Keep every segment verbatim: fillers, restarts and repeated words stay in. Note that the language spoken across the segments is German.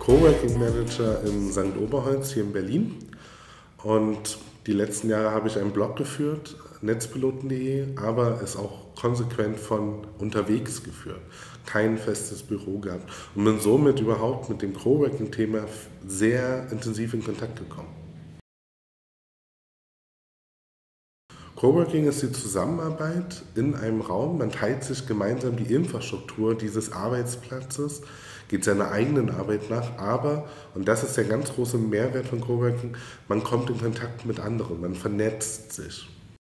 Coworking Manager in Sankt Oberholz hier in Berlin und die letzten Jahre habe ich einen Blog geführt, netzpiloten punkt de, aber es auch konsequent von unterwegs geführt, kein festes Büro gehabt und bin somit überhaupt mit dem Coworking-Thema sehr intensiv in Kontakt gekommen. Coworking ist die Zusammenarbeit in einem Raum, man teilt sich gemeinsam die Infrastruktur dieses Arbeitsplatzes, geht seiner eigenen Arbeit nach, aber, und das ist der ganz große Mehrwert von Coworking, man kommt in Kontakt mit anderen, man vernetzt sich.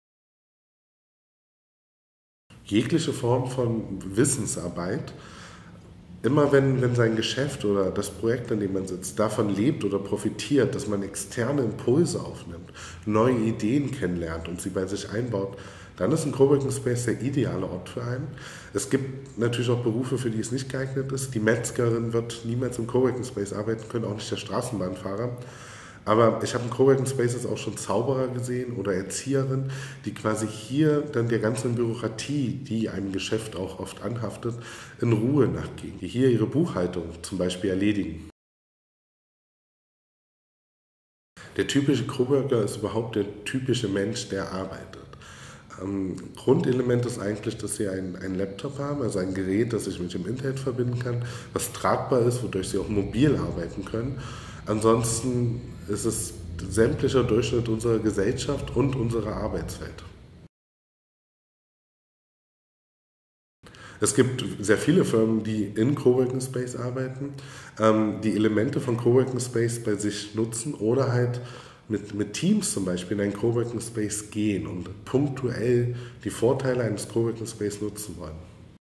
Jegliche Form von Wissensarbeit, immer wenn, wenn sein Geschäft oder das Projekt, an dem man sitzt, davon lebt oder profitiert, dass man externe Impulse aufnimmt, neue Ideen kennenlernt und sie bei sich einbaut, dann ist ein Coworking Space der ideale Ort für einen. Es gibt natürlich auch Berufe, für die es nicht geeignet ist. Die Metzgerin wird niemals im Coworking Space arbeiten können, auch nicht der Straßenbahnfahrer. Aber ich habe in Coworking Spaces auch schon Zauberer gesehen oder Erzieherin, die quasi hier dann der ganzen Bürokratie, die einem Geschäft auch oft anhaftet, in Ruhe nachgehen, die hier ihre Buchhaltung zum Beispiel erledigen. Der typische Coworker ist überhaupt der typische Mensch, der arbeitet. Ähm, Grundelement ist eigentlich, dass Sie einen, einen Laptop haben, also ein Gerät, das sich mit dem Internet verbinden kann, was tragbar ist, wodurch Sie auch mobil arbeiten können. Ansonsten ist es sämtlicher Durchschnitt unserer Gesellschaft und unserer Arbeitswelt. Es gibt sehr viele Firmen, die in Coworking Space arbeiten, ähm, die Elemente von Coworking Space bei sich nutzen oder halt mit, mit Teams zum Beispiel in einen Coworking Space gehen und punktuell die Vorteile eines Coworking Space nutzen wollen.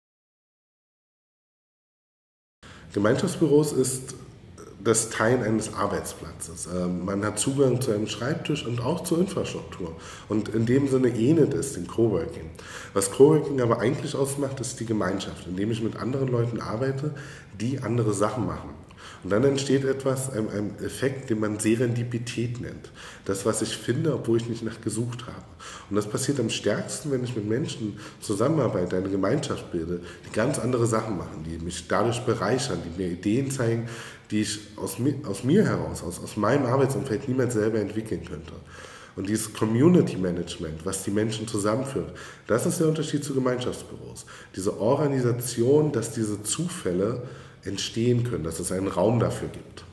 Gemeinschaftsbüros ist das Teilen eines Arbeitsplatzes. Man hat Zugang zu einem Schreibtisch und auch zur Infrastruktur. Und in dem Sinne ähnelt es dem Coworking. Was Coworking aber eigentlich ausmacht, ist die Gemeinschaft, indem ich mit anderen Leuten arbeite, die andere Sachen machen. Und dann entsteht etwas, ein, ein Effekt, den man Serendipität nennt. Das, was ich finde, obwohl ich nicht nach gesucht habe. Und das passiert am stärksten, wenn ich mit Menschen zusammenarbeite, eine Gemeinschaft bilde, die ganz andere Sachen machen, die mich dadurch bereichern, die mir Ideen zeigen, die ich aus mir, aus mir heraus, aus, aus meinem Arbeitsumfeld niemals selber entwickeln könnte. Und dieses Community Management, was die Menschen zusammenführt, das ist der Unterschied zu Gemeinschaftsbüros. Diese Organisation, dass diese Zufälle entstehen können, dass es einen Raum dafür gibt.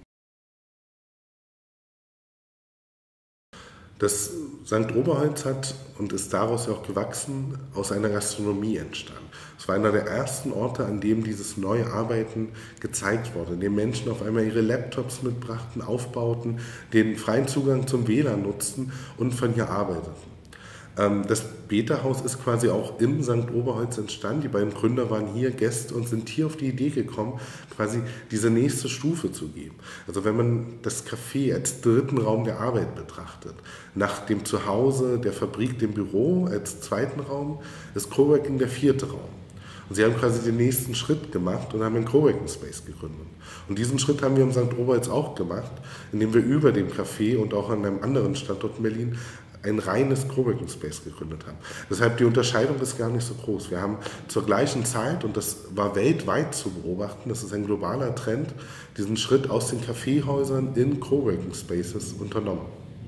Das Sankt Oberholz hat und ist daraus ja auch gewachsen, aus einer Gastronomie entstanden. Es war einer der ersten Orte, an dem dieses neue Arbeiten gezeigt wurde, in dem Menschen auf einmal ihre Laptops mitbrachten, aufbauten, den freien Zugang zum W L A N nutzten und von hier arbeiteten. Das Beta-Haus ist quasi auch im Sankt Oberholz entstanden. Die beiden Gründer waren hier Gäste und sind hier auf die Idee gekommen, quasi diese nächste Stufe zu geben. Also wenn man das Café als dritten Raum der Arbeit betrachtet, nach dem Zuhause, der Fabrik, dem Büro als zweiten Raum, ist Coworking der vierte Raum. Und sie haben quasi den nächsten Schritt gemacht und haben einen Coworking Space gegründet. Und diesen Schritt haben wir im Sankt Oberholz auch gemacht, indem wir über dem Café und auch an einem anderen Standort in Berlin ein reines Coworking Space gegründet haben. Deshalb die Unterscheidung ist gar nicht so groß. Wir haben zur gleichen Zeit, und das war weltweit zu beobachten, das ist ein globaler Trend, diesen Schritt aus den Kaffeehäusern in Coworking Spaces unternommen.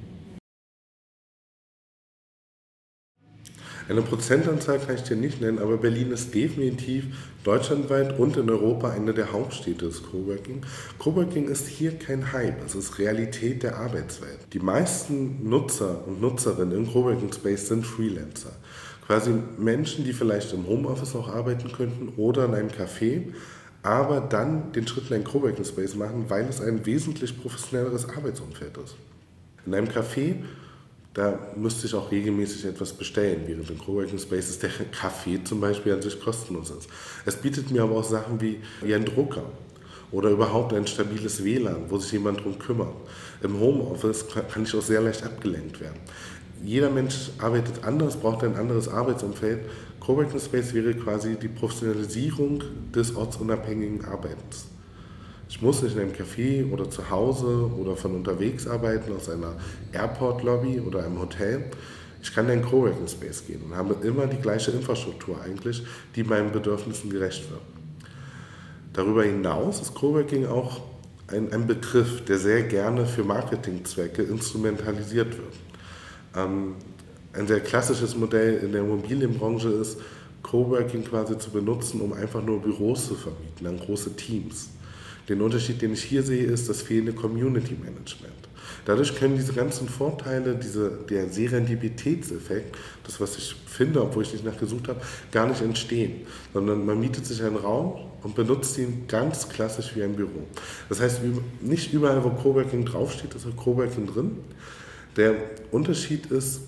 Eine Prozentanzahl kann ich dir nicht nennen, aber Berlin ist definitiv deutschlandweit und in Europa eine der Hauptstädte des Coworking. Coworking ist hier kein Hype, es ist Realität der Arbeitswelt. Die meisten Nutzer und Nutzerinnen im Coworking Space sind Freelancer. Quasi Menschen, die vielleicht im Homeoffice auch arbeiten könnten oder in einem Café, aber dann den Schritt in einen Coworking Space machen, weil es ein wesentlich professionelleres Arbeitsumfeld ist. In einem Café, da müsste ich auch regelmäßig etwas bestellen, während in Coworking Spaces der Kaffee zum Beispiel an sich kostenlos ist. Es bietet mir aber auch Sachen wie einen Drucker oder überhaupt ein stabiles W L A N, wo sich jemand darum kümmert. Im Homeoffice kann ich auch sehr leicht abgelenkt werden. Jeder Mensch arbeitet anders, braucht ein anderes Arbeitsumfeld. Coworking Space wäre quasi die Professionalisierung des ortsunabhängigen Arbeitens. Ich muss nicht in einem Café oder zu Hause oder von unterwegs arbeiten, aus einer Airport-Lobby oder einem Hotel. Ich kann in einen Coworking Space gehen und habe immer die gleiche Infrastruktur eigentlich, die meinen Bedürfnissen gerecht wird. Darüber hinaus ist Coworking auch ein, ein Begriff, der sehr gerne für Marketingzwecke instrumentalisiert wird. Ähm, ein sehr klassisches Modell in der Immobilienbranche ist, Coworking quasi zu benutzen, um einfach nur Büros zu vermieten an große Teams. Den Unterschied, den ich hier sehe, ist das fehlende Community Management. Dadurch können diese ganzen Vorteile, diese, der Serendipitätseffekt, das, was ich finde, obwohl ich nicht nachgesucht habe, gar nicht entstehen. Sondern man mietet sich einen Raum und benutzt ihn ganz klassisch wie ein Büro. Das heißt, nicht überall, wo Coworking draufsteht, ist auch Coworking drin. Der Unterschied ist,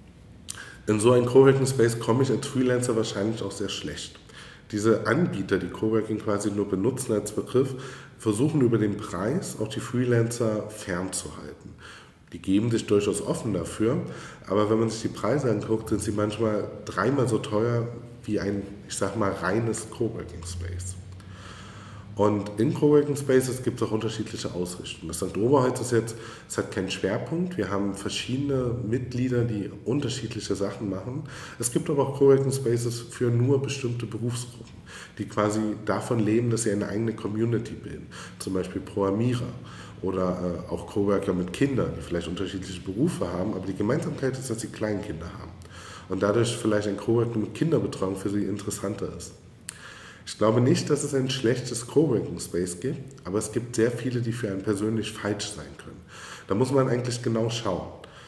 in so einen Coworking Space komme ich als Freelancer wahrscheinlich auch sehr schlecht. Diese Anbieter, die Coworking quasi nur benutzen als Begriff, versuchen über den Preis auch die Freelancer fernzuhalten. Die geben sich durchaus offen dafür, aber wenn man sich die Preise anguckt, sind sie manchmal dreimal so teuer wie ein, ich sag mal, reines Coworking Space. Und in Coworking Spaces gibt es auch unterschiedliche Ausrichtungen. Das Sankt Oberholz ist jetzt, es hat keinen Schwerpunkt. Wir haben verschiedene Mitglieder, die unterschiedliche Sachen machen. Es gibt aber auch Coworking Spaces für nur bestimmte Berufsgruppen, die quasi davon leben, dass sie eine eigene Community bilden. Zum Beispiel Programmierer oder äh, auch Coworker mit Kindern, die vielleicht unterschiedliche Berufe haben, aber die Gemeinsamkeit ist, dass sie Kleinkinder haben. Und dadurch vielleicht ein Coworking mit Kinderbetreuung für sie interessanter ist. Ich glaube nicht, dass es ein schlechtes Coworking Space gibt, aber es gibt sehr viele, die für einen persönlich falsch sein können. Da muss man eigentlich genau schauen.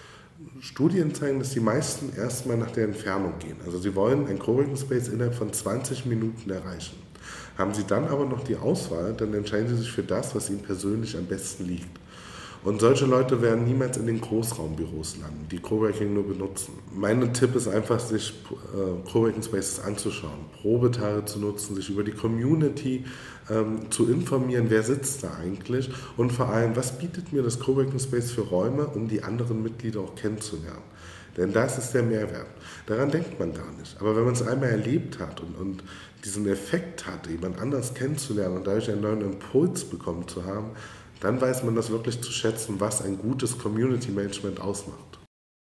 Studien zeigen, dass die meisten erstmal nach der Entfernung gehen. Also sie wollen ein Coworking Space innerhalb von zwanzig Minuten erreichen. Haben sie dann aber noch die Auswahl, dann entscheiden sie sich für das, was ihnen persönlich am besten liegt. Und solche Leute werden niemals in den Großraumbüros landen, die Coworking nur benutzen. Mein Tipp ist einfach, sich äh, Coworking Spaces anzuschauen, Probetage zu nutzen, sich über die Community ähm, zu informieren, wer sitzt da eigentlich und vor allem, was bietet mir das Coworking Space für Räume, um die anderen Mitglieder auch kennenzulernen. Denn das ist der Mehrwert. Daran denkt man gar nicht. Aber wenn man es einmal erlebt hat und, und diesen Effekt hat, jemand anders kennenzulernen und dadurch einen neuen Impuls bekommen zu haben, dann weiß man das wirklich zu schätzen, was ein gutes Community Management ausmacht.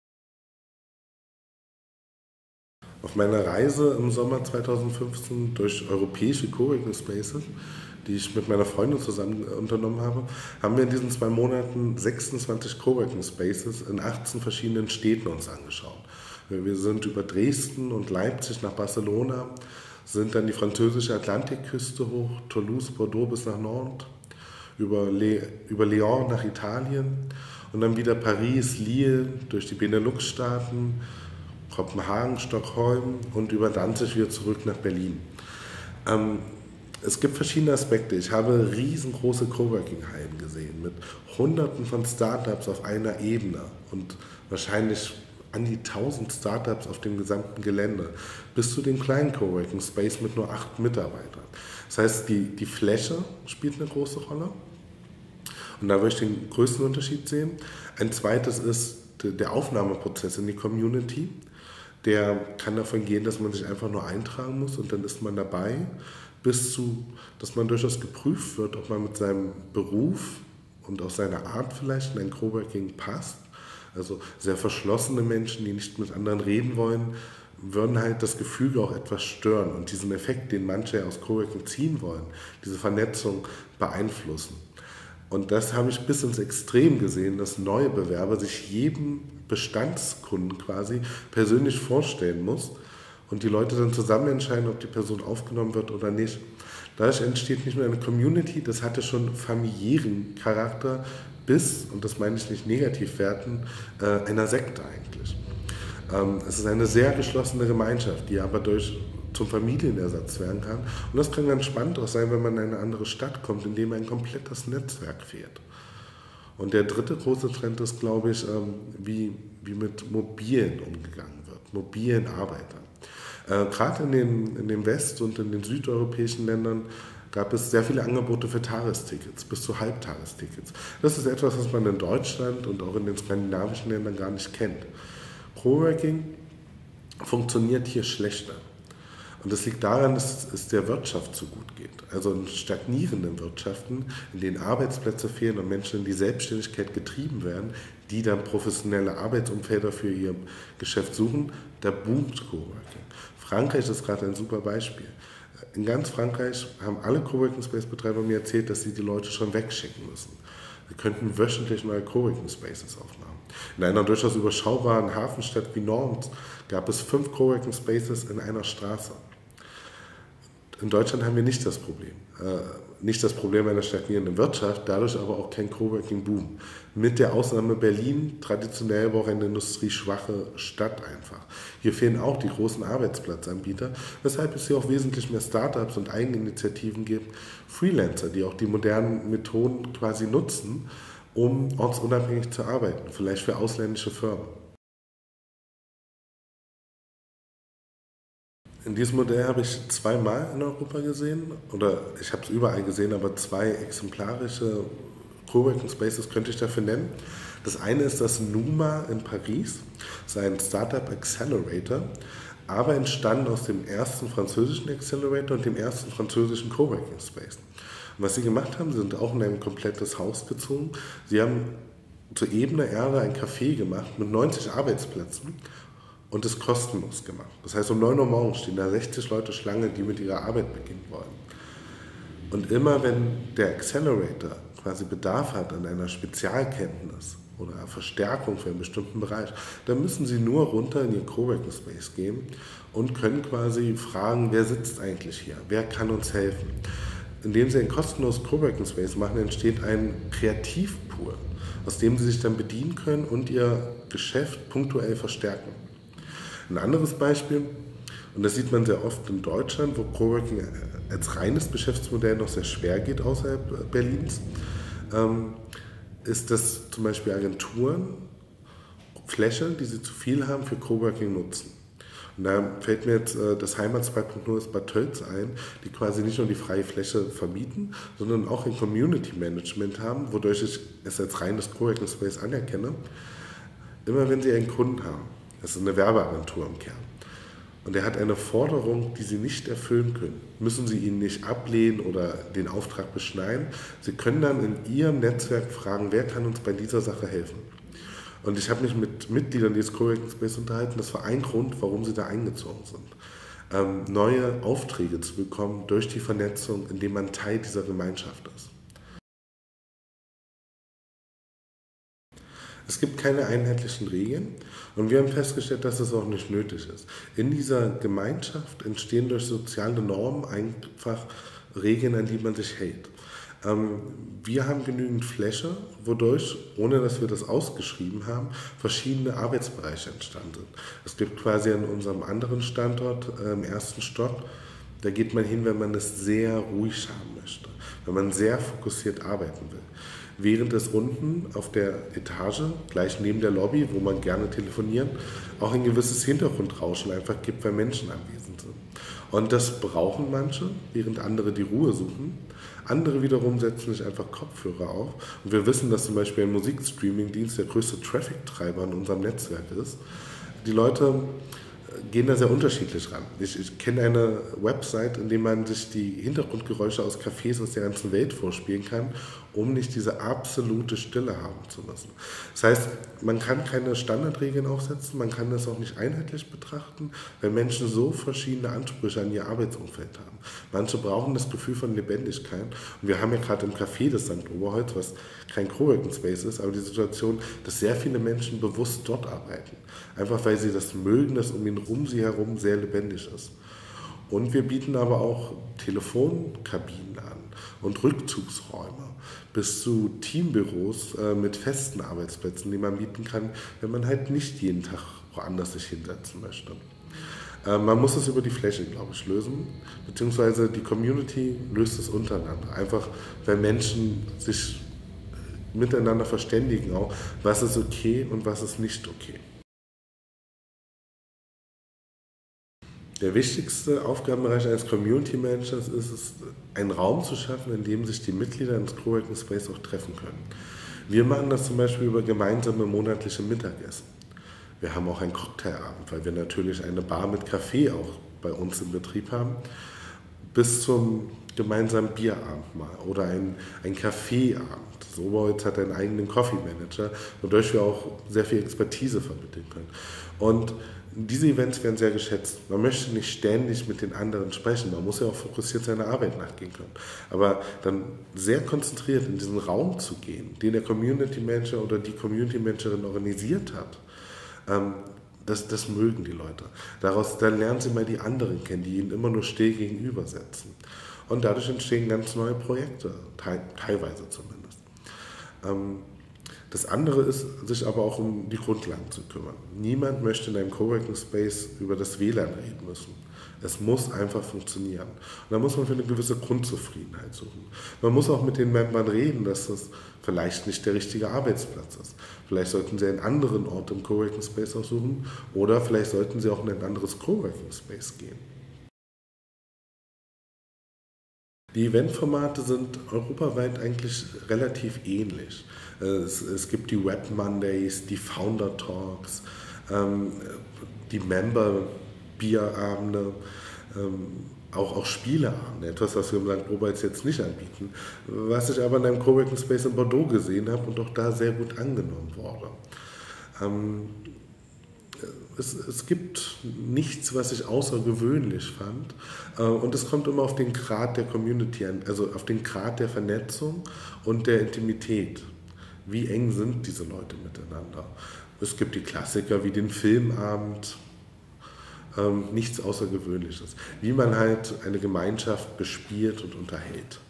Auf meiner Reise im Sommer zweitausendfünfzehn durch europäische Coworking Spaces, die ich mit meiner Freundin zusammen unternommen habe, haben wir in diesen zwei Monaten sechsundzwanzig Coworking Spaces in achtzehn verschiedenen Städten uns angeschaut. Wir sind über Dresden und Leipzig nach Barcelona, sind dann die französische Atlantikküste hoch, Toulouse, Bordeaux bis nach Nantes, über, Le über Lyon nach Italien und dann wieder Paris, Lille, durch die Benelux-Staaten, Kopenhagen, Stockholm und über Danzig wieder zurück nach Berlin. Ähm, es gibt verschiedene Aspekte. Ich habe riesengroße Coworking-Hallen gesehen mit Hunderten von Startups auf einer Ebene und wahrscheinlich an die tausend Startups auf dem gesamten Gelände, bis zu dem kleinen Coworking Space mit nur acht Mitarbeitern. Das heißt, die, die Fläche spielt eine große Rolle. Und da würde ich den größten Unterschied sehen. Ein zweites ist der Aufnahmeprozess in die Community. Der kann davon gehen, dass man sich einfach nur eintragen muss und dann ist man dabei, bis zu, dass man durchaus geprüft wird, ob man mit seinem Beruf und auch seiner Art vielleicht in ein Coworking passt. Also sehr verschlossene Menschen, die nicht mit anderen reden wollen, würden halt das Gefüge auch etwas stören und diesen Effekt, den manche aus Coworking ziehen wollen, diese Vernetzung beeinflussen. Und das habe ich bis ins Extrem gesehen, dass neue Bewerber sich jedem Bestandskunden quasi persönlich vorstellen muss und die Leute dann zusammen entscheiden, ob die Person aufgenommen wird oder nicht. Dadurch entsteht nicht nur eine Community, das hatte schon familiären Charakter bis, und das meine ich nicht negativ werten, äh, einer Sekte eigentlich. Ähm, es ist eine sehr geschlossene Gemeinschaft, die aber durch zum Familienersatz werden kann. Und das kann ganz spannend auch sein, wenn man in eine andere Stadt kommt, in dem ein komplettes Netzwerk fehlt. Und der dritte große Trend ist, glaube ich, wie, wie mit Mobilen umgegangen wird, mobilen Arbeitern. Äh, Gerade in den, in den West- und in den südeuropäischen Ländern gab es sehr viele Angebote für Tagestickets, bis zu Halbtagestickets. Das ist etwas, was man in Deutschland und auch in den skandinavischen Ländern gar nicht kennt. Coworking funktioniert hier schlechter. Und das liegt daran, dass es der Wirtschaft so gut geht. Also in stagnierenden Wirtschaften, in denen Arbeitsplätze fehlen und Menschen in die Selbstständigkeit getrieben werden, die dann professionelle Arbeitsumfelder für ihr Geschäft suchen, da boomt Coworking. Frankreich ist gerade ein super Beispiel. In ganz Frankreich haben alle Coworking Space Betreiber mir erzählt, dass sie die Leute schon wegschicken müssen. Wir könnten wöchentlich neue Coworking Spaces aufmachen. In einer durchaus überschaubaren Hafenstadt wie Nantes gab es fünf Coworking Spaces in einer Straße. In Deutschland haben wir nicht das Problem. Äh, nicht das Problem einer stagnierenden Wirtschaft, dadurch aber auch kein Coworking-Boom. Mit der Ausnahme Berlin, traditionell aber auch eine industrieschwache Stadt einfach. Hier fehlen auch die großen Arbeitsplatzanbieter, weshalb es hier auch wesentlich mehr Startups und Eigeninitiativen gibt, Freelancer, die auch die modernen Methoden quasi nutzen, um ortsunabhängig zu arbeiten, vielleicht für ausländische Firmen. In diesem Modell habe ich zweimal in Europa gesehen, oder ich habe es überall gesehen, aber zwei exemplarische Coworking Spaces könnte ich dafür nennen. Das eine ist das Numa in Paris, das ist ein Startup Accelerator, aber entstanden aus dem ersten französischen Accelerator und dem ersten französischen Coworking Space. Und was sie gemacht haben, sie sind auch in ein komplettes Haus gezogen. Sie haben zur ebener Erde ein Café gemacht mit neunzig Arbeitsplätzen und es kostenlos gemacht. Das heißt, um neun Uhr morgens stehen da sechzig Leute Schlange, die mit ihrer Arbeit beginnen wollen. Und immer wenn der Accelerator quasi Bedarf hat an einer Spezialkenntnis oder Verstärkung für einen bestimmten Bereich, dann müssen sie nur runter in ihr Coworking Space gehen und können quasi fragen, wer sitzt eigentlich hier, wer kann uns helfen. Indem sie ein kostenloses Coworking Space machen, entsteht ein Kreativpool, aus dem sie sich dann bedienen können und ihr Geschäft punktuell verstärken. Ein anderes Beispiel, und das sieht man sehr oft in Deutschland, wo Coworking als reines Geschäftsmodell noch sehr schwer geht außerhalb Berlins, ist, dass zum Beispiel Agenturen Fläche, die sie zu viel haben, für Coworking nutzen. Und da fällt mir jetzt das Heimat zwei Punkt null aus Bad Tölz ein, die quasi nicht nur die freie Fläche vermieten, sondern auch ein Community Management haben, wodurch ich es als reines Coworking Space anerkenne. Immer wenn sie einen Kunden haben, das ist eine Werbeagentur im Kern, und er hat eine Forderung, die sie nicht erfüllen können, müssen sie ihn nicht ablehnen oder den Auftrag beschneiden. Sie können dann in ihrem Netzwerk fragen, wer kann uns bei dieser Sache helfen. Und ich habe mich mit Mitgliedern dieses Coworking Space unterhalten. Das war ein Grund, warum sie da eingezogen sind. Ähm, neue Aufträge zu bekommen durch die Vernetzung, indem man Teil dieser Gemeinschaft ist. Es gibt keine einheitlichen Regeln und wir haben festgestellt, dass es auch nicht nötig ist. In dieser Gemeinschaft entstehen durch soziale Normen einfach Regeln, an die man sich hält. Wir haben genügend Fläche, wodurch, ohne dass wir das ausgeschrieben haben, verschiedene Arbeitsbereiche entstanden sind. Es gibt quasi an unserem anderen Standort im ersten Stock, da geht man hin, wenn man es sehr ruhig haben möchte, wenn man sehr fokussiert arbeiten will. Während es unten auf der Etage, gleich neben der Lobby, wo man gerne telefoniert, auch ein gewisses Hintergrundrauschen einfach gibt, weil Menschen anwesend sind. Und das brauchen manche, während andere die Ruhe suchen. Andere wiederum setzen sich einfach Kopfhörer auf. Und wir wissen, dass zum Beispiel ein Musikstreaming-Dienst der größte Traffic-Treiber in unserem Netzwerk ist. Die Leute gehen da sehr unterschiedlich ran. Ich, ich kenne eine Website, in der man sich die Hintergrundgeräusche aus Cafés aus der ganzen Welt vorspielen kann, um nicht diese absolute Stille haben zu müssen. Das heißt, man kann keine Standardregeln aufsetzen, man kann das auch nicht einheitlich betrachten, weil Menschen so verschiedene Ansprüche an ihr Arbeitsumfeld haben. Manche brauchen das Gefühl von Lebendigkeit. Und wir haben ja gerade im Café des Sankt Oberholz, was kein Coworking Space ist, aber die Situation, dass sehr viele Menschen bewusst dort arbeiten. Einfach weil sie das mögen, dass um ihn um sie herum sehr lebendig ist. Und wir bieten aber auch Telefonkabinen an und Rückzugsräume bis zu Teambüros äh, mit festen Arbeitsplätzen, die man bieten kann, wenn man halt nicht jeden Tag woanders sich hinsetzen möchte. Äh, man muss es über die Fläche, glaube ich, lösen, beziehungsweise die Community löst es untereinander. Einfach, weil Menschen sich miteinander verständigen auch, was ist okay und was ist nicht okay. Der wichtigste Aufgabenbereich eines Community Managers ist es, einen Raum zu schaffen, in dem sich die Mitglieder ins Coworking Space auch treffen können. Wir machen das zum Beispiel über gemeinsame monatliche Mittagessen. Wir haben auch einen Cocktailabend, weil wir natürlich eine Bar mit Kaffee auch bei uns im Betrieb haben, bis zum gemeinsamen Bierabendmahl oder ein, ein Kaffeeabend. Soberholz hat einen eigenen Coffee Manager, wodurch wir auch sehr viel Expertise vermitteln können. Und Diese Events werden sehr geschätzt. Man möchte nicht ständig mit den anderen sprechen. Man muss ja auch fokussiert seiner Arbeit nachgehen können. Aber dann sehr konzentriert in diesen Raum zu gehen, den der Community Manager oder die Community Managerin organisiert hat, ähm, das, das mögen die Leute. Daraus dann lernen sie mal die anderen kennen, die ihnen immer nur still gegenübersetzen. Und dadurch entstehen ganz neue Projekte, te teilweise zumindest. Ähm, Das andere ist, sich aber auch um die Grundlagen zu kümmern. Niemand möchte in einem Coworking Space über das W L A N reden müssen. Es muss einfach funktionieren. Und da muss man für eine gewisse Grundzufriedenheit suchen. Man muss auch mit den Membern reden, dass das vielleicht nicht der richtige Arbeitsplatz ist. Vielleicht sollten sie einen anderen Ort im Coworking Space aussuchen oder vielleicht sollten sie auch in ein anderes Coworking Space gehen. Die Eventformate sind europaweit eigentlich relativ ähnlich. Es, es gibt die Web Mondays, die Founder Talks, ähm, die Member Bierabende, ähm, auch, auch Spieleabende, etwas, was wir im Sankt Oberts jetzt nicht anbieten, was ich aber in einem Coworking Space in Bordeaux gesehen habe und auch da sehr gut angenommen wurde. Ähm, Es, es gibt nichts, was ich außergewöhnlich fand. Und es kommt immer auf den Grad der Community an, also auf den Grad der Vernetzung und der Intimität. Wie eng sind diese Leute miteinander? Es gibt die Klassiker wie den Filmabend, nichts Außergewöhnliches. Wie man halt eine Gemeinschaft bespielt und unterhält.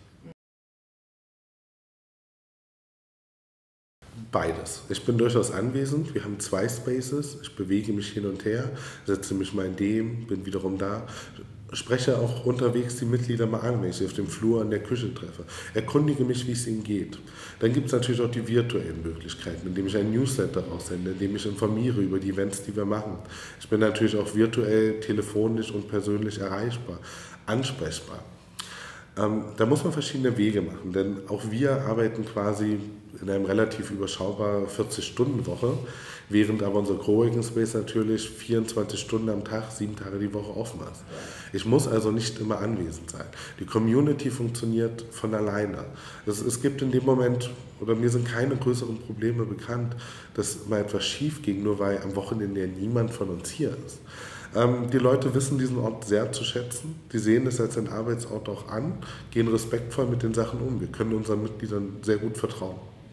Beides. Ich bin durchaus anwesend. Wir haben zwei Spaces. Ich bewege mich hin und her, setze mich mal in dem, bin wiederum da. Spreche auch unterwegs die Mitglieder mal an, wenn ich sie auf dem Flur in der Küche treffe. Erkundige mich, wie es ihnen geht. Dann gibt es natürlich auch die virtuellen Möglichkeiten, indem ich ein Newsletter raussende, indem ich informiere über die Events, die wir machen. Ich bin natürlich auch virtuell, telefonisch und persönlich erreichbar, ansprechbar. Ähm, da muss man verschiedene Wege machen, denn auch wir arbeiten quasi in einem relativ überschaubaren vierzig-Stunden-Woche, während aber unser Coworking Space natürlich vierundzwanzig Stunden am Tag, sieben Tage die Woche offen ist. Ich muss also nicht immer anwesend sein. Die Community funktioniert von alleine. Es, es gibt in dem Moment, oder mir sind keine größeren Probleme bekannt, dass mal etwas schief ging, nur weil am Wochenende niemand von uns hier ist. Ähm, die Leute wissen diesen Ort sehr zu schätzen. Die sehen es als einen Arbeitsort auch an, gehen respektvoll mit den Sachen um. Wir können unseren Mitgliedern sehr gut vertrauen.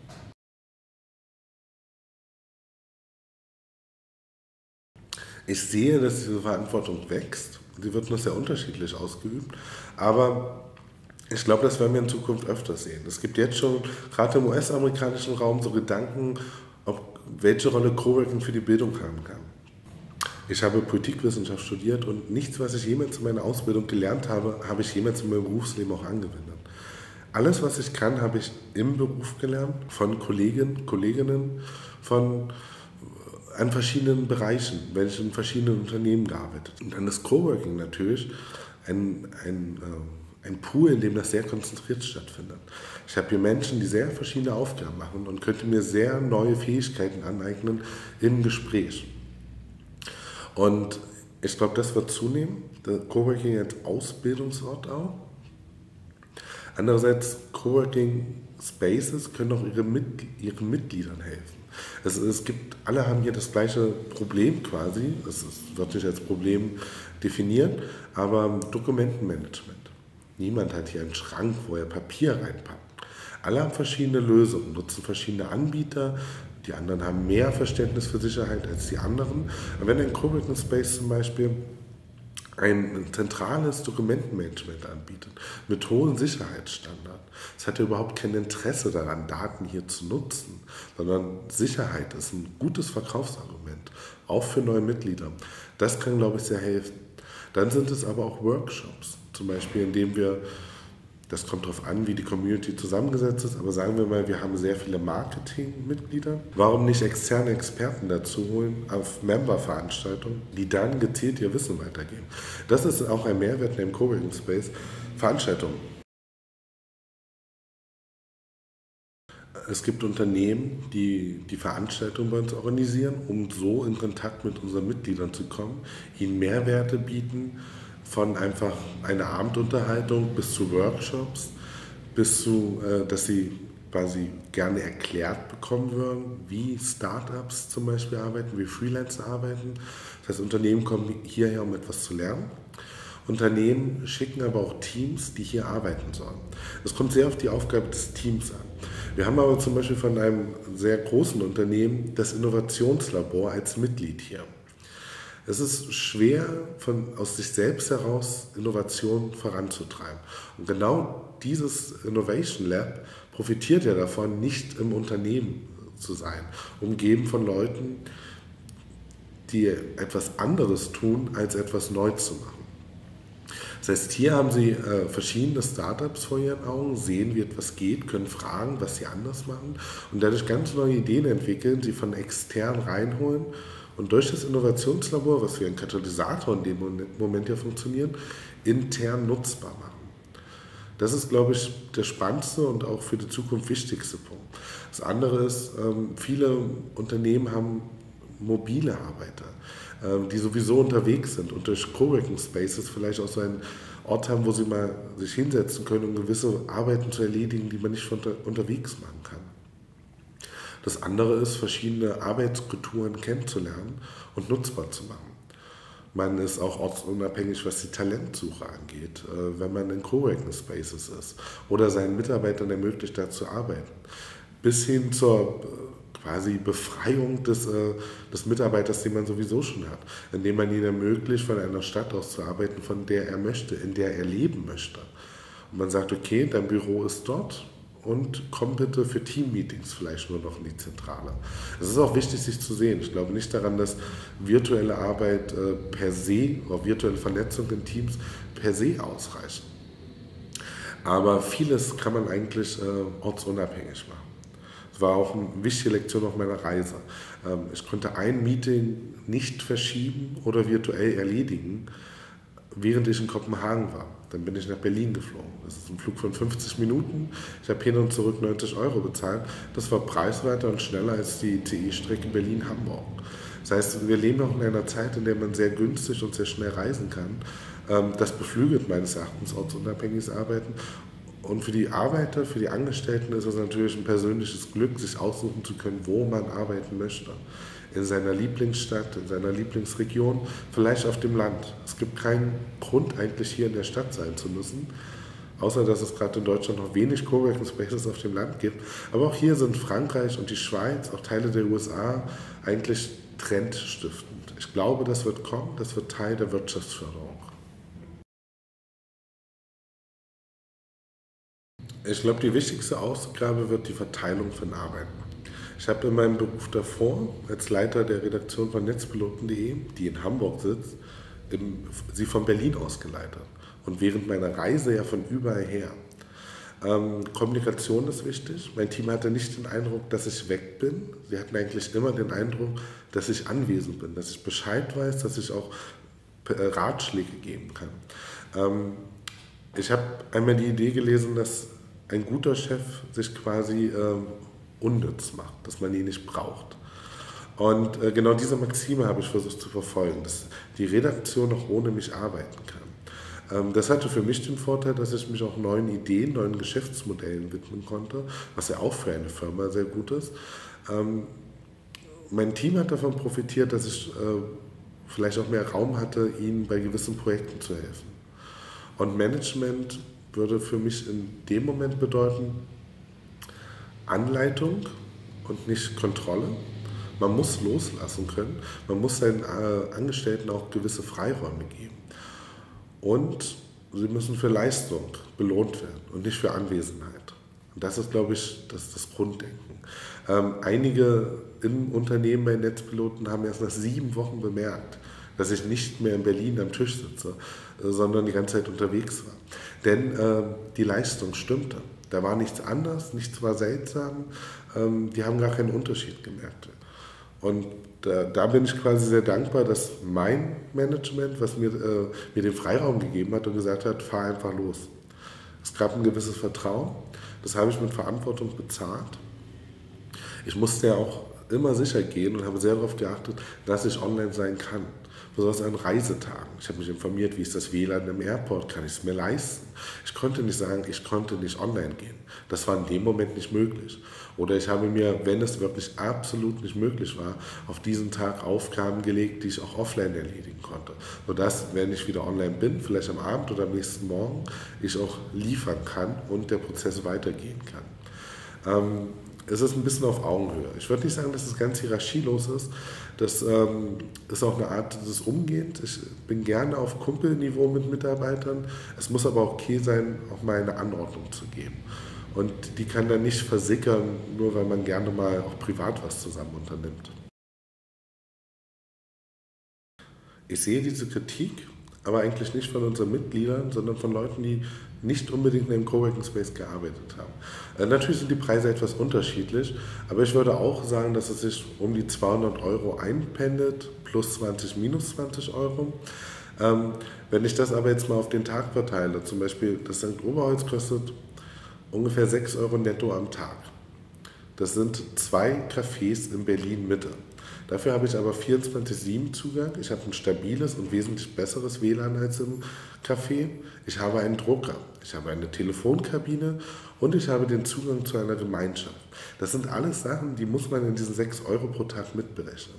Ich sehe, dass diese Verantwortung wächst. Sie wird noch sehr unterschiedlich ausgeübt. Aber ich glaube, das werden wir in Zukunft öfter sehen. Es gibt jetzt schon, gerade im U S-amerikanischen Raum, so Gedanken, ob, welche Rolle Coworking für die Bildung haben kann. Ich habe Politikwissenschaft studiert und nichts, was ich jemals in meiner Ausbildung gelernt habe, habe ich jemals in meinem Berufsleben auch angewendet. Alles, was ich kann, habe ich im Beruf gelernt, von Kollegen, Kolleginnen, von an verschiedenen Bereichen, wenn ich in verschiedenen Unternehmen gearbeitet habe. Und dann ist Coworking natürlich ein, ein, äh, ein Pool, in dem das sehr konzentriert stattfindet. Ich habe hier Menschen, die sehr verschiedene Aufgaben machen und könnte mir sehr neue Fähigkeiten aneignen im Gespräch. Und ich glaube, das wird zunehmen, der Coworking als Ausbildungsort auch. Andererseits, Coworking Spaces können auch ihre Mit ihren Mitgliedern helfen. Es, es gibt, alle haben hier das gleiche Problem quasi, es ist, wird nicht als Problem definiert, aber Dokumentenmanagement. Niemand hat hier einen Schrank, wo er Papier reinpackt. Alle haben verschiedene Lösungen, nutzen verschiedene Anbieter. Die anderen haben mehr Verständnis für Sicherheit als die anderen. Aber wenn ein Coworking Space zum Beispiel ein zentrales Dokumentenmanagement anbietet, mit hohen Sicherheitsstandards, es hat ja überhaupt kein Interesse daran, Daten hier zu nutzen, sondern Sicherheit ist ein gutes Verkaufsargument, auch für neue Mitglieder. Das kann, glaube ich, sehr helfen. Dann sind es aber auch Workshops, zum Beispiel, indem wir, das kommt darauf an, wie die Community zusammengesetzt ist, aber sagen wir mal, wir haben sehr viele Marketingmitglieder. Warum nicht externe Experten dazu holen auf Member-Veranstaltungen, die dann gezielt ihr Wissen weitergeben? Das ist auch ein Mehrwert in dem Coworking Space. Veranstaltungen. Es gibt Unternehmen, die die Veranstaltungen bei uns organisieren, um so in Kontakt mit unseren Mitgliedern zu kommen, ihnen Mehrwerte bieten, von einfach einer Abendunterhaltung bis zu Workshops, bis zu, äh, dass sie quasi gerne erklärt bekommen würden, wie Startups zum Beispiel arbeiten, wie Freelancer arbeiten. Das heißt, Unternehmen kommen hierher, um etwas zu lernen. Unternehmen schicken aber auch Teams, die hier arbeiten sollen. Es kommt sehr auf die Aufgabe des Teams an. Wir haben aber zum Beispiel von einem sehr großen Unternehmen das Innovationslabor als Mitglied hier. Es ist schwer, von, aus sich selbst heraus Innovation voranzutreiben. Und genau dieses Innovation Lab profitiert ja davon, nicht im Unternehmen zu sein, umgeben von Leuten, die etwas anderes tun, als etwas neu zu machen. Das heißt, hier haben Sie äh, verschiedene Startups vor Ihren Augen, sehen, wie etwas geht, können fragen, was sie anders machen und dadurch ganz neue Ideen entwickeln, sie von extern reinholen und durch das Innovationslabor, was wie ein Katalysator in dem Moment ja funktionieren, intern nutzbar machen. Das ist, glaube ich, der spannendste und auch für die Zukunft wichtigste Punkt. Das andere ist, ähm, viele Unternehmen haben mobile Arbeiter, die sowieso unterwegs sind und durch Coworking Spaces vielleicht auch so einen Ort haben, wo sie mal sich hinsetzen können, um gewisse Arbeiten zu erledigen, die man nicht von unter, unterwegs machen kann. Das andere ist, verschiedene Arbeitskulturen kennenzulernen und nutzbar zu machen. Man ist auch ortsunabhängig, was die Talentsuche angeht, wenn man in Coworking Spaces ist oder seinen Mitarbeitern ermöglicht, da zu arbeiten. Bis hin zur quasi Befreiung des, äh, des Mitarbeiters, den man sowieso schon hat, indem man ihn ermöglicht, von einer Stadt aus zu arbeiten, von der er möchte, in der er leben möchte. Und man sagt, okay, dein Büro ist dort und komm bitte für Teammeetings vielleicht nur noch in die Zentrale. Es ist auch wichtig, sich zu sehen. Ich glaube nicht daran, dass virtuelle Arbeit äh, per se, oder virtuelle Vernetzung in Teams per se ausreicht. Aber vieles kann man eigentlich äh, ortsunabhängig machen. Das war auch eine wichtige Lektion auf meiner Reise. Ich konnte ein Meeting nicht verschieben oder virtuell erledigen, während ich in Kopenhagen war. Dann bin ich nach Berlin geflogen. Das ist ein Flug von fünfzig Minuten. Ich habe hin und zurück neunzig Euro bezahlt. Das war preiswerter und schneller als die I C E-Strecke Berlin-Hamburg. Das heißt, wir leben auch in einer Zeit, in der man sehr günstig und sehr schnell reisen kann. Das beflügelt meines Erachtens ortsunabhängiges Arbeiten. Und für die Arbeiter, für die Angestellten ist es natürlich ein persönliches Glück, sich aussuchen zu können, wo man arbeiten möchte. In seiner Lieblingsstadt, in seiner Lieblingsregion, vielleicht auf dem Land. Es gibt keinen Grund, eigentlich hier in der Stadt sein zu müssen, außer dass es gerade in Deutschland noch wenig Coworking Spaces auf dem Land gibt. Aber auch hier sind Frankreich und die Schweiz, auch Teile der U S A, eigentlich trendstiftend. Ich glaube, das wird kommen, das wird Teil der Wirtschaftsförderung. Ich glaube, die wichtigste Ausgabe wird die Verteilung von Arbeiten. Ich habe in meinem Beruf davor, als Leiter der Redaktion von netzpiloten punkt de, die in Hamburg sitzt, im, sie von Berlin aus geleitet. Und während meiner Reise ja von überall her. Ähm, Kommunikation ist wichtig. Mein Team hatte nicht den Eindruck, dass ich weg bin. Sie hatten eigentlich immer den Eindruck, dass ich anwesend bin, dass ich Bescheid weiß, dass ich auch Ratschläge geben kann. Ähm, ich habe einmal die Idee gelesen, dass ein guter Chef sich quasi äh, unnütz macht, dass man ihn nicht braucht. Und äh, genau diese Maxime habe ich versucht zu verfolgen, dass die Redaktion auch ohne mich arbeiten kann. Ähm, das hatte für mich den Vorteil, dass ich mich auch neuen Ideen, neuen Geschäftsmodellen widmen konnte, was ja auch für eine Firma sehr gut ist. Ähm, mein Team hat davon profitiert, dass ich äh, vielleicht auch mehr Raum hatte, ihnen bei gewissen Projekten zu helfen. Und Management würde für mich in dem Moment bedeuten, Anleitung und nicht Kontrolle. Man muss loslassen können, man muss seinen äh, Angestellten auch gewisse Freiräume geben. Und sie müssen für Leistung belohnt werden und nicht für Anwesenheit. Und das ist, glaube ich, das, das Grunddenken. Ähm, einige im Unternehmen bei Netzpiloten haben erst nach sieben Wochen bemerkt, dass ich nicht mehr in Berlin am Tisch sitze, äh, sondern die ganze Zeit unterwegs war. Denn äh, die Leistung stimmte. Da war nichts anders, nichts war seltsam. Ähm, die haben gar keinen Unterschied gemerkt. Und da, da bin ich quasi sehr dankbar, dass mein Management, was mir, äh, mir den Freiraum gegeben hat und gesagt hat, fahr einfach los. Es gab ein gewisses Vertrauen, das habe ich mit Verantwortung bezahlt. Ich musste ja auch immer sicher gehen und habe sehr darauf geachtet, dass ich online sein kann. Besonders an Reisetagen. Ich habe mich informiert, wie ist das W L A N im Airport, kann ich es mir leisten? Ich konnte nicht sagen, ich konnte nicht online gehen. Das war in dem Moment nicht möglich. Oder ich habe mir, wenn es wirklich absolut nicht möglich war, auf diesen Tag Aufgaben gelegt, die ich auch offline erledigen konnte. Sodass, wenn ich wieder online bin, vielleicht am Abend oder am nächsten Morgen, ich auch liefern kann und der Prozess weitergehen kann. Ähm, es ist ein bisschen auf Augenhöhe. Ich würde nicht sagen, dass es ganz hierarchielos ist. Das ähm, ist auch eine Art des Umgehens. Ich bin gerne auf Kumpelniveau mit Mitarbeitern. Es muss aber auch okay sein, auch mal eine Anordnung zu geben. Und die kann dann nicht versickern, nur weil man gerne mal auch privat was zusammen unternimmt. Ich sehe diese Kritik, aber eigentlich nicht von unseren Mitgliedern, sondern von Leuten, die nicht unbedingt in einem Coworking Space gearbeitet haben. Äh, natürlich sind die Preise etwas unterschiedlich, aber ich würde auch sagen, dass es sich um die zweihundert Euro einpendelt, plus zwanzig, minus zwanzig Euro. Ähm, wenn ich das aber jetzt mal auf den Tag verteile, zum Beispiel das Sankt Oberholz kostet ungefähr sechs Euro netto am Tag. Das sind zwei Cafés in Berlin-Mitte. Dafür habe ich aber vierundzwanzig sieben Zugang. Ich habe ein stabiles und wesentlich besseres W L A N als im Café. Ich habe einen Drucker, ich habe eine Telefonkabine und ich habe den Zugang zu einer Gemeinschaft. Das sind alles Sachen, die muss man in diesen sechs Euro pro Tag mitberechnen.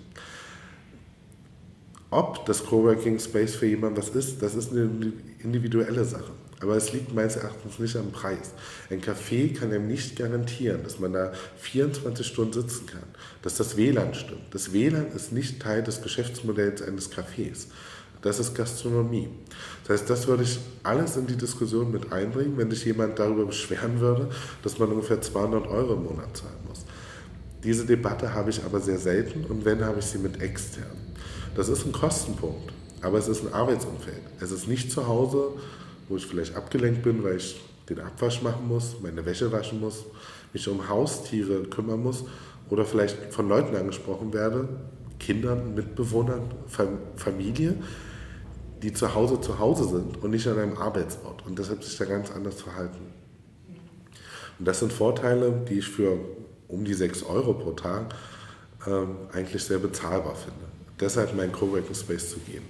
Ob das Coworking Space für jemanden was ist, das ist eine individuelle Sache. Aber es liegt meines Erachtens nicht am Preis. Ein Café kann einem nicht garantieren, dass man da vierundzwanzig Stunden sitzen kann, dass das W L A N stimmt. Das W L A N ist nicht Teil des Geschäftsmodells eines Cafés. Das ist Gastronomie. Das heißt, das würde ich alles in die Diskussion mit einbringen, wenn sich jemand darüber beschweren würde, dass man ungefähr zweihundert Euro im Monat zahlen muss. Diese Debatte habe ich aber sehr selten und wenn, habe ich sie mit extern. Das ist ein Kostenpunkt, aber es ist ein Arbeitsumfeld. Es ist nicht zu Hause, wo ich vielleicht abgelenkt bin, weil ich den Abwasch machen muss, meine Wäsche waschen muss, mich um Haustiere kümmern muss oder vielleicht von Leuten angesprochen werde, Kindern, Mitbewohnern, Familie, die zu Hause zu Hause sind und nicht an einem Arbeitsort und deshalb sich da ganz anders verhalten. Und das sind Vorteile, die ich für um die sechs Euro pro Tag ähm, eigentlich sehr bezahlbar finde. Deshalb in meinen Coworking Space zu gehen.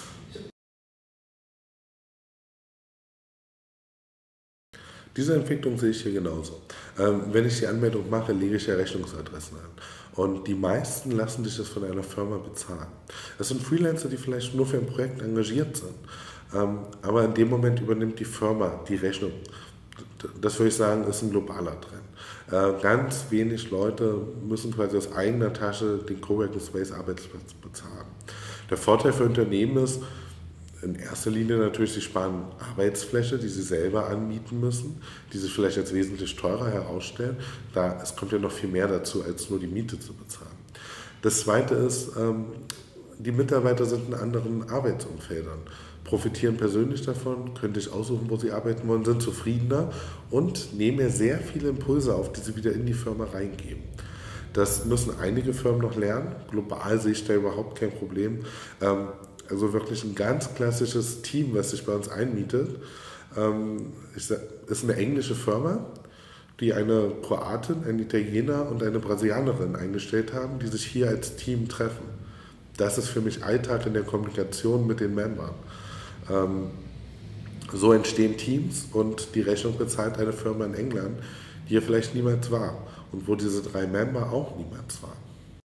Diese Entwicklung sehe ich hier genauso. Ähm, wenn ich die Anmeldung mache, lege ich ja Rechnungsadressen an. Und die meisten lassen sich das von einer Firma bezahlen. Das sind Freelancer, die vielleicht nur für ein Projekt engagiert sind. Ähm, aber in dem Moment übernimmt die Firma die Rechnung. Das würde ich sagen, ist ein globaler Trend. Äh, ganz wenig Leute müssen quasi aus eigener Tasche den Coworking Space Arbeitsplatz bezahlen. Der Vorteil für Unternehmen ist, in erster Linie natürlich, sie sparen Arbeitsfläche, die sie selber anmieten müssen, die sich vielleicht als wesentlich teurer herausstellen. Da, es kommt ja noch viel mehr dazu, als nur die Miete zu bezahlen. Das Zweite ist, ähm, die Mitarbeiter sind in anderen Arbeitsumfeldern, profitieren persönlich davon, können sich aussuchen, wo sie arbeiten wollen, sind zufriedener und nehmen ja sehr viele Impulse auf, die sie wieder in die Firma reingeben. Das müssen einige Firmen noch lernen. Global sehe ich da überhaupt kein Problem. Ähm, Also wirklich ein ganz klassisches Team, was sich bei uns einmietet. Ähm, ist eine englische Firma, die eine Kroatin, einen Italiener und eine Brasilianerin eingestellt haben, die sich hier als Team treffen. Das ist für mich Alltag in der Kommunikation mit den Membern. Ähm, so entstehen Teams und die Rechnung bezahlt eine Firma in England, die hier vielleicht niemals war und wo diese drei Member auch niemals waren.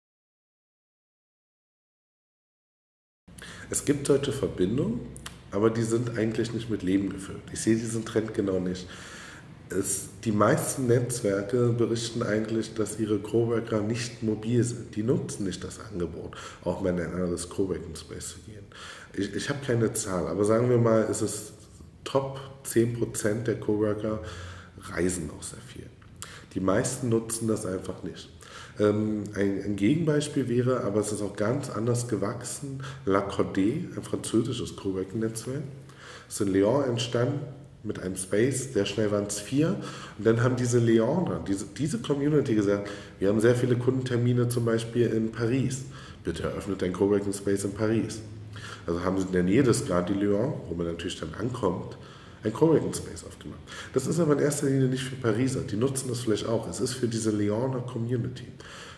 Es gibt solche Verbindungen, aber die sind eigentlich nicht mit Leben gefüllt. Ich sehe diesen Trend genau nicht. Es, die meisten Netzwerke berichten eigentlich, dass ihre Coworker nicht mobil sind. Die nutzen nicht das Angebot, auch mal in ein anderes Coworking Space zu gehen. Ich, ich habe keine Zahl, aber sagen wir mal, ist es Top zehn Prozent der Coworker reisen auch sehr viel. Die meisten nutzen das einfach nicht. Ähm, ein, ein Gegenbeispiel wäre, aber es ist auch ganz anders gewachsen, La Cordée, ein französisches Coworking-Netzwerk. Es ist in Lyon entstanden mit einem Space, sehr schnell waren es vier. Und dann haben diese Lyoner, diese, diese Community gesagt, wir haben sehr viele Kundentermine zum Beispiel in Paris. Bitte eröffnet ein Coworking Space in Paris. Also haben sie in der Nähe des Gare de Lyon, wo man natürlich dann ankommt, ein Coworking Space aufgemacht. Das ist aber in erster Linie nicht für Pariser, die nutzen das vielleicht auch. Es ist für diese Lyoner Community.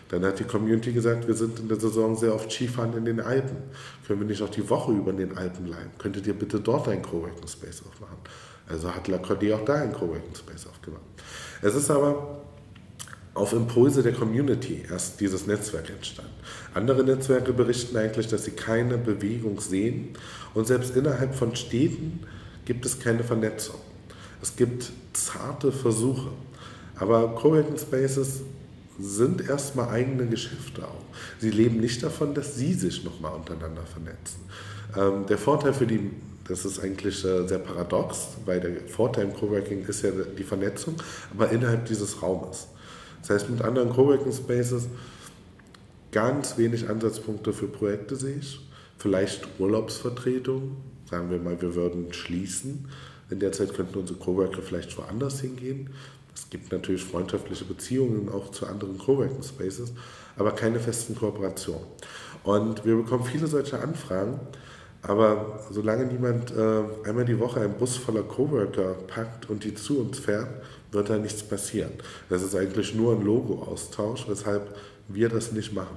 Dann hat die Community gesagt, wir sind in der Saison sehr oft Skifahren in den Alpen. Können wir nicht auch die Woche über in den Alpen bleiben? Könntet ihr bitte dort einen Coworking Space aufmachen? Also hat Lacordaire auch da einen Coworking Space aufgemacht. Es ist aber auf Impulse der Community erst dieses Netzwerk entstanden. Andere Netzwerke berichten eigentlich, dass sie keine Bewegung sehen und selbst innerhalb von Städten gibt es keine Vernetzung. Es gibt zarte Versuche, aber Coworking Spaces sind erstmal eigene Geschäfte auch. Sie leben nicht davon, dass sie sich nochmal untereinander vernetzen. Ähm, der Vorteil für die, das ist eigentlich äh, sehr paradox, weil der Vorteil im Coworking ist ja die Vernetzung, aber innerhalb dieses Raumes. Das heißt, mit anderen Coworking Spaces ganz wenig Ansatzpunkte für Projekte sehe ich. Vielleicht Urlaubsvertretung, sagen wir mal, wir würden schließen. In der Zeit könnten unsere Coworker vielleicht woanders hingehen. Es gibt natürlich freundschaftliche Beziehungen auch zu anderen Coworking Spaces, aber keine festen Kooperationen. Und wir bekommen viele solche Anfragen, aber solange niemand äh, einmal die Woche einen Bus voller Coworker packt und die zu uns fährt, wird da nichts passieren. Das ist eigentlich nur ein Logo-Austausch, weshalb wir das nicht machen.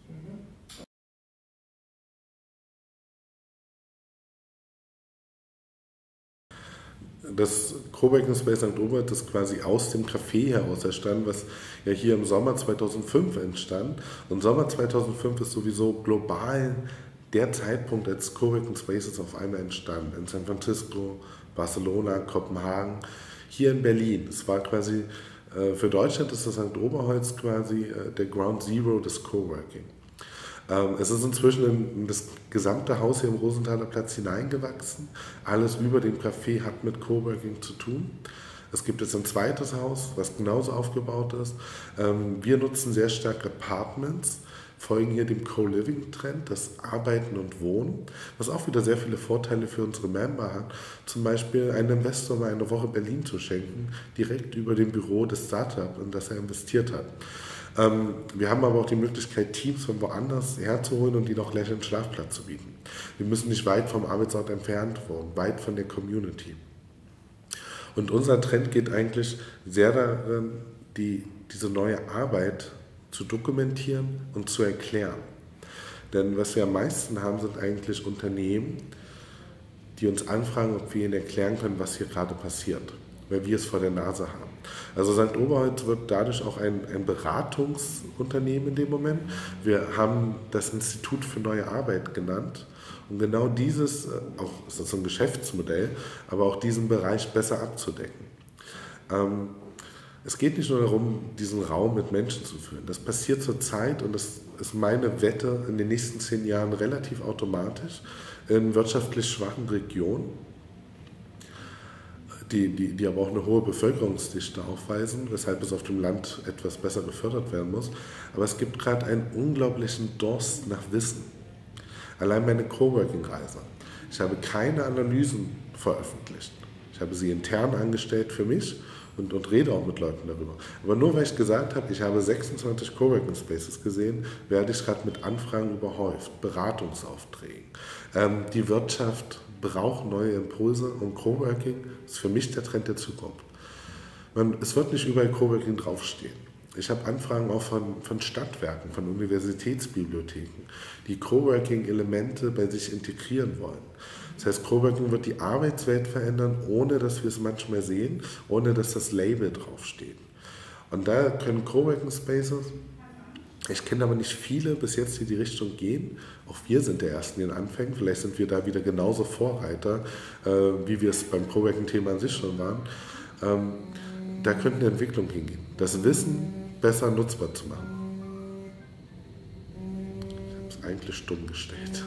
Das Coworking Space Sankt Obert ist quasi aus dem Café heraus entstanden, was ja hier im Sommer zweitausendfünf entstand. Und Sommer zweitausendfünf ist sowieso global der Zeitpunkt, als Coworking Spaces auf einmal entstanden. In San Francisco, Barcelona, Kopenhagen, hier in Berlin. Es war quasi, äh, für Deutschland ist das Sankt Oberholz quasi äh, der Ground Zero des Coworking. Ähm, es ist inzwischen in, in das gesamte Haus hier im Rosenthaler Platz hineingewachsen. Alles über dem Café hat mit Coworking zu tun. Es gibt jetzt ein zweites Haus, was genauso aufgebaut ist. Ähm, wir nutzen sehr stark Apartments, folgen hier dem Co-Living-Trend, das Arbeiten und Wohnen, was auch wieder sehr viele Vorteile für unsere Member hat. Zum Beispiel einem Investor mal eine Woche Berlin zu schenken, direkt über dem Büro des Startups, in das er investiert hat. Ähm, wir haben aber auch die Möglichkeit, Teams von woanders herzuholen und ihnen auch gleich einen Schlafplatz zu bieten. Wir müssen nicht weit vom Arbeitsort entfernt wohnen, weit von der Community. Und unser Trend geht eigentlich sehr darin, die, diese neue Arbeit zu dokumentieren und zu erklären. Denn was wir am meisten haben, sind eigentlich Unternehmen, die uns anfragen, ob wir ihnen erklären können, was hier gerade passiert, weil wir es vor der Nase haben. Also Sankt Oberholz wird dadurch auch ein, ein Beratungsunternehmen in dem Moment. Wir haben das Institut für neue Arbeit genannt, um genau dieses, auch ist das so ein Geschäftsmodell, aber auch diesen Bereich besser abzudecken. Ähm, Es geht nicht nur darum, diesen Raum mit Menschen zu füllen. Das passiert zurzeit und das ist meine Wette in den nächsten zehn Jahren relativ automatisch in wirtschaftlich schwachen Regionen, die, die, die aber auch eine hohe Bevölkerungsdichte aufweisen, weshalb es auf dem Land etwas besser gefördert werden muss. Aber es gibt gerade einen unglaublichen Durst nach Wissen. Allein meine Coworking-Reise. Ich habe keine Analysen veröffentlicht. Ich habe sie intern angestellt für mich. Und, und rede auch mit Leuten darüber. Aber nur weil ich gesagt habe, ich habe sechsundzwanzig Coworking Spaces gesehen, werde ich gerade mit Anfragen überhäuft, Beratungsaufträgen. Ähm, die Wirtschaft braucht neue Impulse und Coworking ist für mich der Trend der Zukunft. Man, es wird nicht überall Coworking draufstehen. Ich habe Anfragen auch von, von Stadtwerken, von Universitätsbibliotheken, die Coworking-Elemente bei sich integrieren wollen. Das heißt, Coworking wird die Arbeitswelt verändern, ohne dass wir es manchmal sehen, ohne dass das Label draufsteht. Und da können Coworking Spaces, ich kenne aber nicht viele bis jetzt, die die Richtung gehen. Auch wir sind der Ersten in den Anfängen. Vielleicht sind wir da wieder genauso Vorreiter, äh, wie wir es beim Coworking-Thema an sich schon waren. Ähm, da könnte eine Entwicklung hingehen, das Wissen besser nutzbar zu machen. Ich habe es eigentlich stumm gestellt.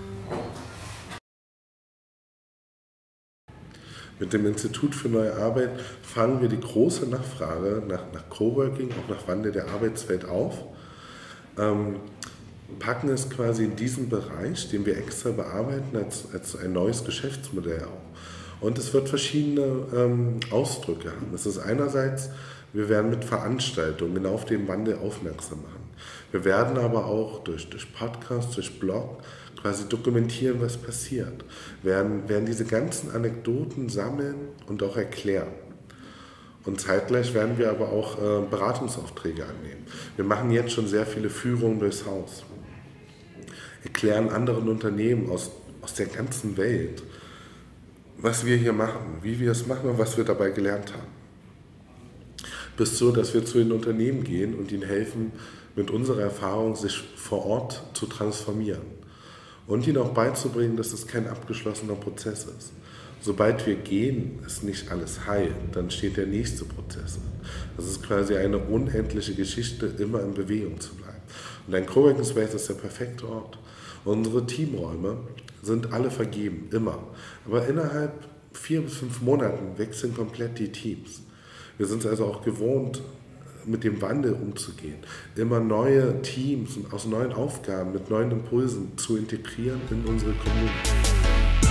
Mit dem Institut für neue Arbeit fangen wir die große Nachfrage nach, nach Coworking, auch nach Wandel der Arbeitswelt auf, ähm, packen es quasi in diesen Bereich, den wir extra bearbeiten, als, als ein neues Geschäftsmodell auf. Und es wird verschiedene ähm, Ausdrücke haben. Es ist einerseits, wir werden mit Veranstaltungen genau auf den Wandel aufmerksam machen. Wir werden aber auch durch, durch Podcasts, durch Blog quasi dokumentieren, was passiert. Wir werden, werden diese ganzen Anekdoten sammeln und auch erklären. Und zeitgleich werden wir aber auch äh, Beratungsaufträge annehmen. Wir machen jetzt schon sehr viele Führungen durchs Haus, erklären anderen Unternehmen aus, aus der ganzen Welt, was wir hier machen, wie wir es machen und was wir dabei gelernt haben. Bis so, dass wir zu den Unternehmen gehen und ihnen helfen, mit unserer Erfahrung sich vor Ort zu transformieren und ihnen auch beizubringen, dass es kein abgeschlossener Prozess ist. Sobald wir gehen, ist nicht alles heil, dann steht der nächste Prozess an. Das ist quasi eine unendliche Geschichte, immer in Bewegung zu bleiben. Und ein Coworking Space ist der perfekte Ort. Unsere Teamräume sind alle vergeben, immer. Aber innerhalb vier bis fünf Monaten wechseln komplett die Teams. Wir sind es also auch gewohnt, mit dem Wandel umzugehen, immer neue Teams aus neuen Aufgaben mit neuen Impulsen zu integrieren in unsere Community.